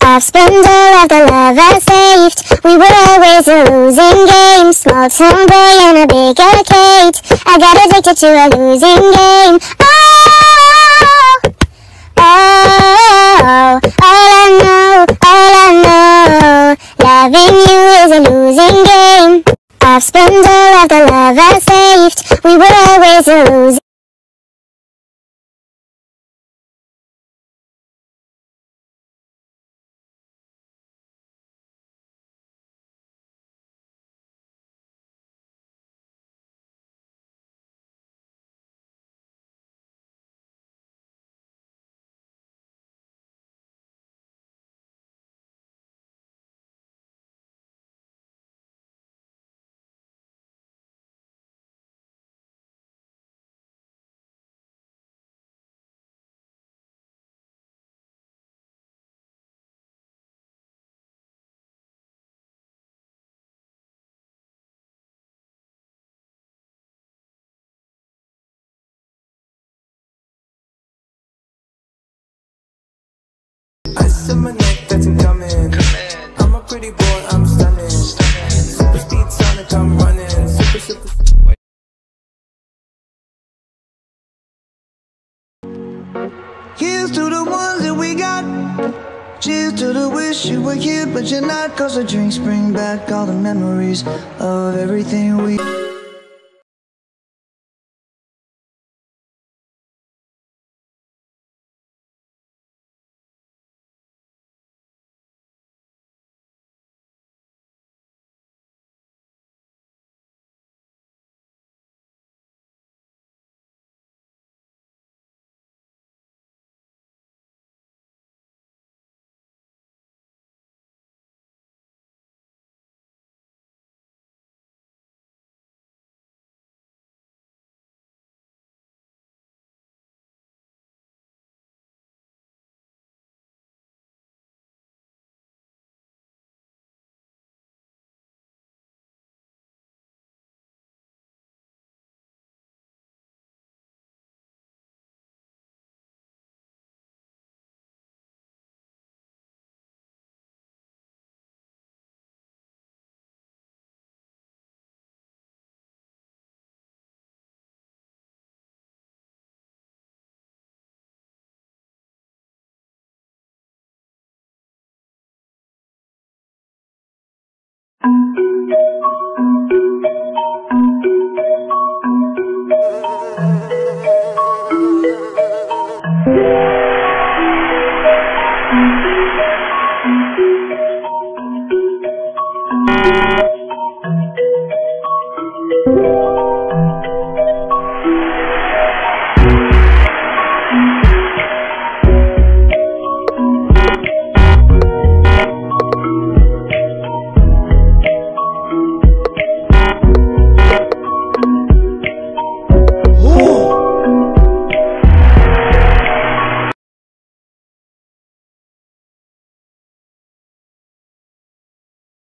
I've spent all of the love I saved. We were always a losing game. Small town boy and a big arcade. I got addicted to a losing game. Oh, all I know, loving you is a losing game. I've spent all of the love I saved. We were always a losing. Ice on my neck, that's incoming. I'm a pretty boy, I'm stunning. Super speed Sonic, I'm running. Super. Here's to the ones that we got. Cheers to the wish you were here, but you're not. 'Cause the drinks bring back all the memories of everything we